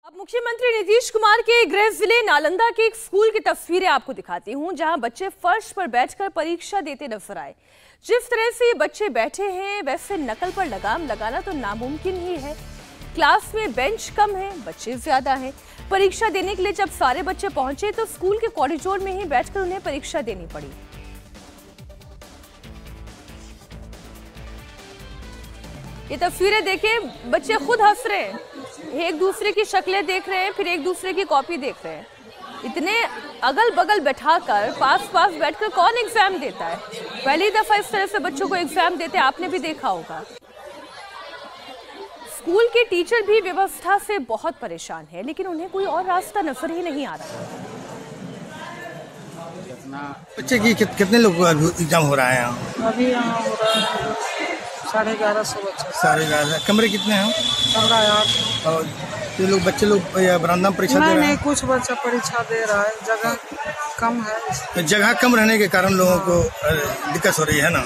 अब मुख्यमंत्री नीतीश कुमार के गृह जिले नालंदा के एक स्कूल की तस्वीरें आपको दिखाती हूं, जहां बच्चे फर्श पर बैठकर परीक्षा देते नजर आए। जिस तरह से ये बच्चे बैठे हैं, वैसे नकल पर लगाम लगाना तो नामुमकिन ही है। क्लास में बेंच कम है, बच्चे ज्यादा हैं। परीक्षा देने के लिए जब सारे बच्चे पहुंचे तो स्कूल के कॉरिडोर में ही बैठकर उन्हें परीक्षा देनी पड़ी। ये तस्वीरें देखें, बच्चे खुद हंस रहे हैं, एक दूसरे की शक्लें देख रहे हैं, फिर एक दूसरे की कॉपी देख रहे हैं। इतने अगल बगल बैठाकर पास बैठकर कौन एग्जाम देता है? पहली दफा इस तरह से बच्चों को एग्जाम देते आपने भी देखा होगा। स्कूल के टीचर भी व्यवस्था से बहुत परेशान है, लेकिन उन्हें कोई और रास्ता नजर ही नहीं आ रहा। बच्चे की कितने लोग एग्जाम हो रहा है यहाँ? अभी यहाँ हो रहा है 1150 बच्चे। 1150 कमरे कितने हैं? कमरा 8। और ये लोग बच्चे लोग बरामदा में परीक्षा दे रहे हैं? नहीं, कुछ बच्चा परीक्षा दे रहा है, जगह कम है। जगह कम रहने के कारण लोगों को दिक्कत हो रही है ना।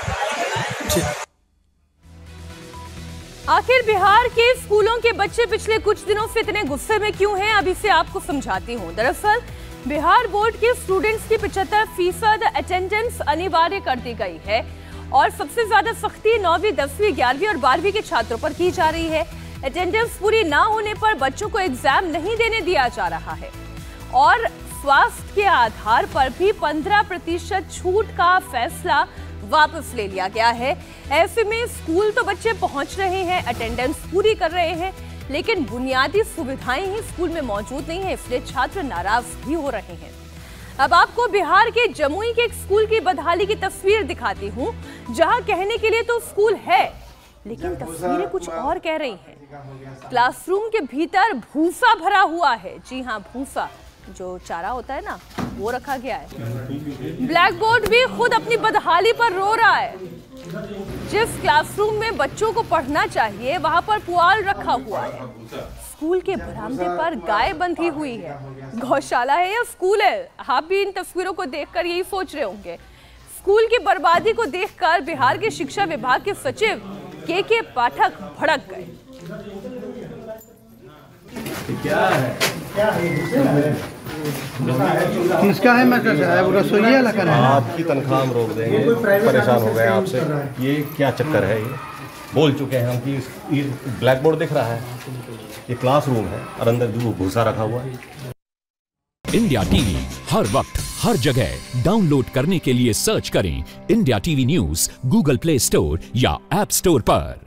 आखिर बिहार के स्कूलों के बच्चे पिछले कुछ दिनों से इतने गुस्से में क्यों हैं, अब इसे आपको समझाती हूँ। दरअसल बिहार बोर्ड के स्टूडेंट्स की 75% अटेंडेंस अनिवार्य कर दी गई है और सबसे ज्यादा सख्ती 9वीं, 10वीं, 11वीं और 12वीं के छात्रों पर की जा रही है। अटेंडेंस पूरी ना होने पर बच्चों को एग्जाम नहीं देने दिया जा रहा है और स्वास्थ्य के आधार पर भी 15% छूट का फैसला वापस ले लिया गया है। ऐसे में स्कूल तो बच्चे पहुंच रहे हैं, अटेंडेंस पूरी कर रहे हैं, लेकिन बुनियादी सुविधाएं ही स्कूल में मौजूद नहीं है, इसलिए छात्र नाराज भी हो रहे हैं। अब आपको बिहार के जमुई के एक स्कूल की बदहाली की तस्वीर दिखाती हूँ, जहां कहने के लिए तो स्कूल है, लेकिन तस्वीरें कुछ और कह रही हैं। क्लासरूम के भीतर भूसा भरा हुआ है। जी हाँ, भूसा जो चारा होता है ना, वो रखा गया है। ब्लैक बोर्ड भी खुद अपनी बदहाली पर रो रहा है। जिस क्लासरूम में बच्चों को पढ़ना चाहिए, वहां पर पुआल रखा हुआ है। स्कूल के बरामदे पर गाय बंधी हुई है। गौशाला है या स्कूल है? आप भी इन तस्वीरों को देखकर यही सोच रहे होंगे। स्कूल की बर्बादी को देखकर बिहार के शिक्षा विभाग के सचिव के पाठक भड़क गए। क्या है? किसका है मैसेज? रसोइया लगा है। आपकी तनख्वाह हम रोक देंगे, परेशान हो गए आपसे। ये क्या चक्कर है? ये बोल चुके हैं हम कि ब्लैक बोर्ड दिख रहा है, ये क्लासरूम है और अंदर भूसा रखा हुआ है। इंडिया टीवी हर वक्त हर जगह डाउनलोड करने के लिए सर्च करें India TV news Google Play Store या ऐप स्टोर पर।